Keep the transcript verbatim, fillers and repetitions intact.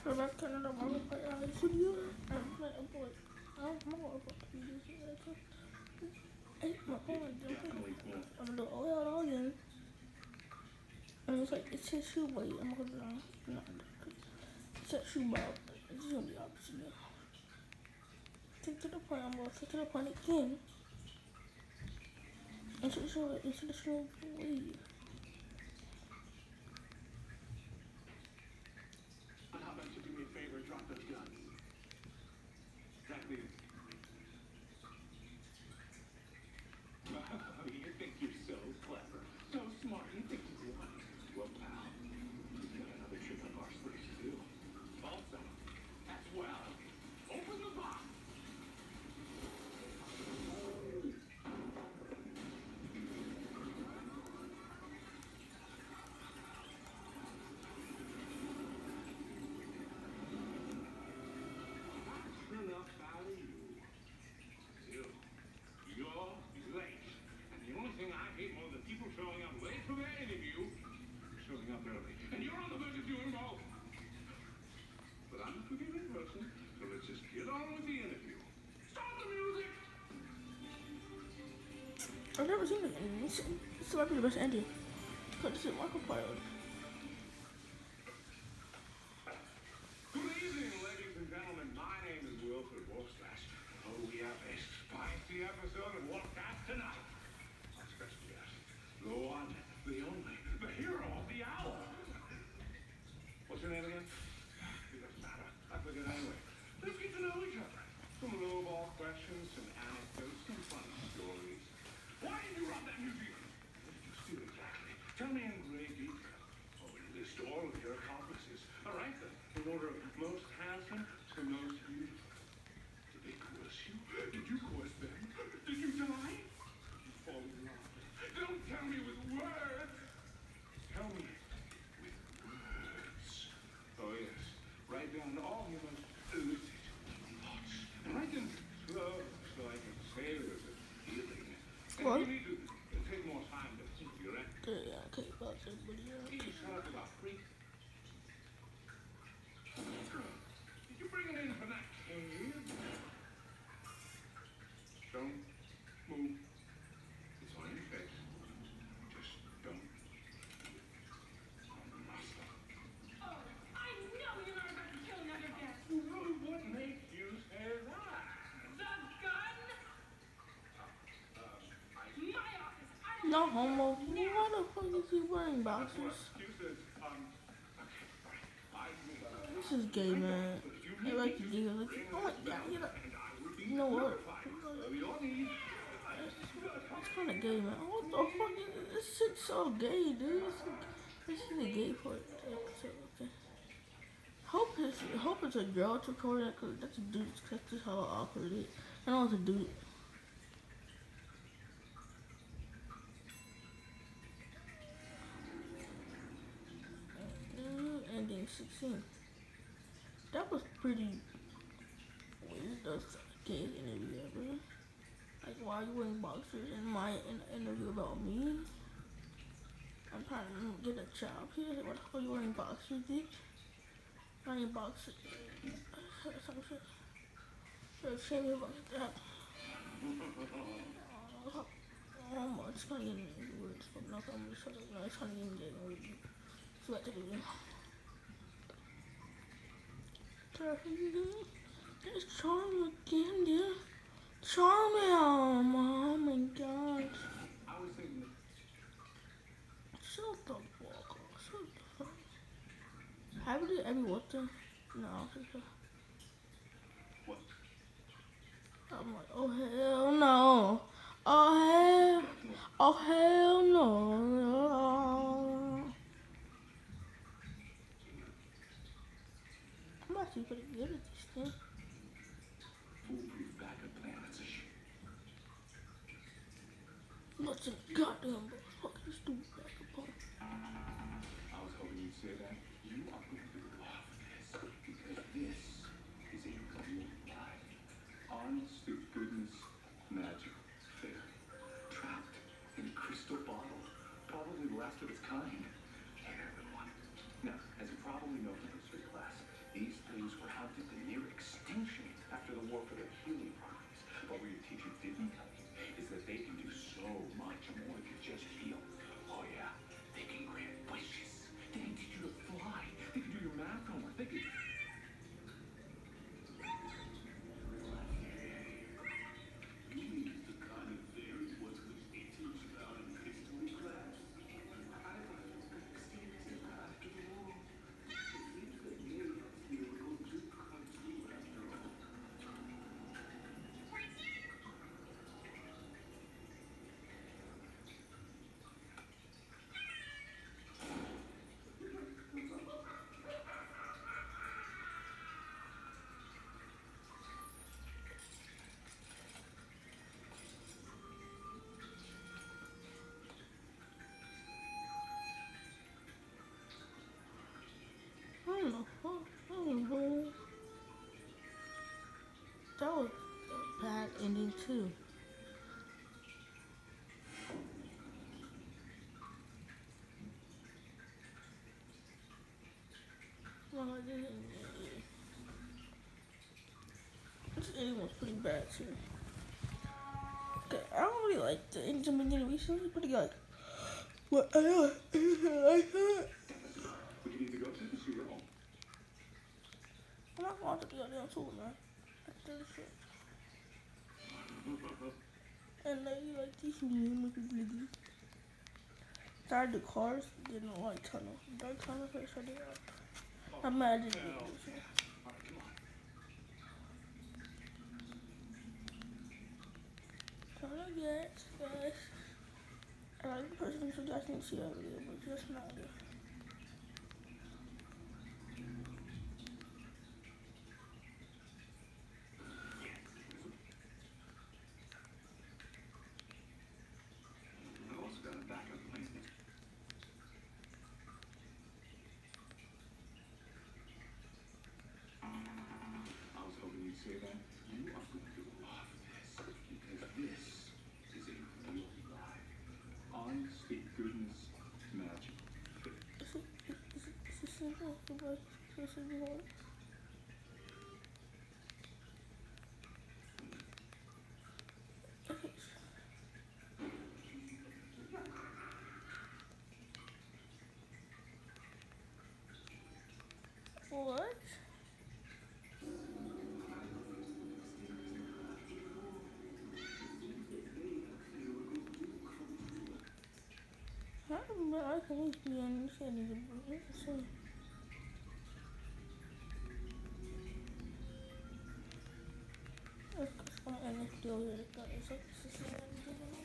So back to another Markiplier heist video. I'm playing a boy. I'm more of a video. Hey, my phone is jumping. I'm gonna do all that all again. And it's like, it says shoe boy. I'm gonna do it. It says shoe bob. It's gonna be opposite now. Take to the point. I'm gonna take to the point again. It's a show. It's a show boy. I've never seen it. This, this might be the best ending. Because this is Markiplier. Good evening, ladies and gentlemen. My name is Wilfred Wolfslash. Oh, we have a spicy episode of What Got Tonight. Our special guest, the one, the only, the hero of the hour. What's your name again? It doesn't matter. I forget anyway. Let's get to know each other. Some lowball questions, some anecdotes, some funny stories. Why did you rob that museum? What did you steal exactly? Tell me in great detail. Oh, and list all of your accomplices. All right, then. In order of most handsome to most beautiful. Did they coerce you? Did you coerce them? Did you die? Did you fall in love? Don't tell me with words. Tell me with words. Oh, yes. Write down all your most illicit thoughts. And write them slow so I can savor the feeling. What? You need to take more time to think, you right? Yeah, okay, about that video. Please talk about free. Did you bring it in for that cave? Don't move. It's on your face. Just don't move. Muscle. Oh, I know you're not about to kill another guest. Well, what makes you say that? The gun? My office. I don't No homo. Why the fuck is he wearing boxers? Excuses. Um, okay, all right. I will, uh, This is gay, man. I like the deal. Like, oh my god, you know, you know what? It's kind of gay, man. What the fuck? Is, this shit's so gay, dude. This is a gay part. Okay. Hope it's hope it's a girl to record that, cause that's a dude. That's just how awkward it is. I know it's a dude. Ending sixteen. That was pretty weird. That's a gay interview ever. Like, why are you wearing boxers in my in interview about me? I'm trying to get a job here. What the hell are you wearing boxers, dude? Wearing boxers. Some shit. Should shame you about that. Oh my, it's kind of getting weird. But not I'm gonna shut up. No, it's kind of getting getting weird. So that's it. There's Charm again, dude. Charm, oh my gosh. I was thinking. Shut the fuck up. Shut the fuck up. Have you ever watched them? No, I don't think so. What? I'm like, oh hell no. Oh hell. Oh hell no. I'm actually pretty good at this thing. Foolproof backup plan. That's a shit. What's in the goddamn fucking stupid backup plan? I was hoping you'd say that. You are going to love this because this is a real life, honest to goodness magic fair, trapped in a crystal bottle, probably the last of its kind. Hey, everyone. Now, as you probably know from history class, these Vicky. I don't know. I don't know. That was a bad ending too. No, I didn't. This ending was pretty bad too. Okay, I don't really like the ending of the beginning. We should be pretty good. But I don't like it. We need to go to the studio. I'm not going to the goddamn tool, man. That's this shit. And they like these humans with bliggy. Started the cars, didn't like tunnel. Dark tunnel first, I did like. I'm mad at this shit. Alright, come on. Trying to get, guys. I like the person who suggested to see that video, but just not good. I also got a backup plan. I was hoping you'd say that. You are going to love this because this is a real life, honest to goodness magic. Is it, is it, is it simple? Is it simple? What? I don't know. I can't be understanding the book. Let's go and let's deal with it, guys.